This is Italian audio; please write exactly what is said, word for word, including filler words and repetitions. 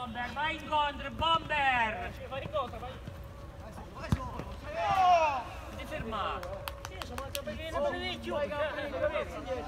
Bomber, vai incontro, Bomber! Fai cosa, vai! Ti fermato! Sì, sono anche perché non vedi più!